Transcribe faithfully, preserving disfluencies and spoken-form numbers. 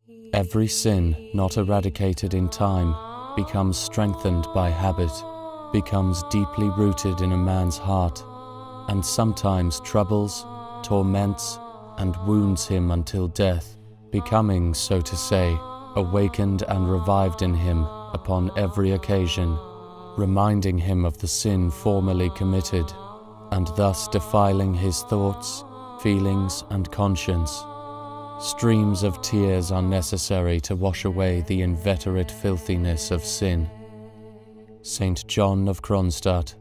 Every sin not eradicated in time becomes strengthened by habit, becomes deeply rooted in a man's heart, and sometimes troubles, torments, and wounds him until death, becoming, so to say, awakened and revived in him upon every occasion, reminding him of the sin formerly committed, and thus defiling his thoughts, feelings, and conscience. Streams of tears are necessary to wash away the inveterate filthiness of sin. Saint John of Kronstadt.